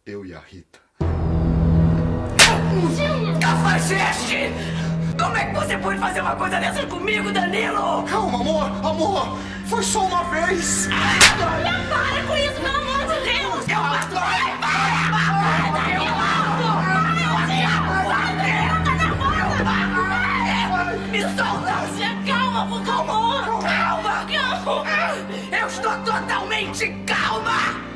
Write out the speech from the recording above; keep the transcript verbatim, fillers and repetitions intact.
Eu e a Rita. Cafajeste! Como é que você pode fazer uma coisa dessas comigo, Danilo? Calma, amor, amor! Foi só uma vez! Ah, não, para com isso, pelo amor de Deus! Eu mato! Para! Para! Me solta! Calma, por favor! Calma! Calma! Eu estou totalmente calma!